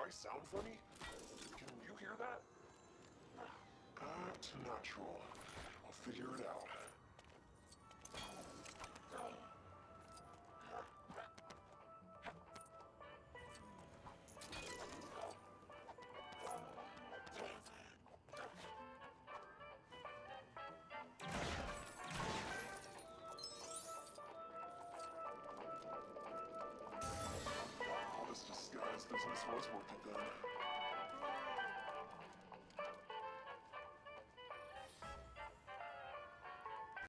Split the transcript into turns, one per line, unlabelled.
I sound funny? Can you hear that? That's natural. I'll figure it out. This disguise business was worth it then.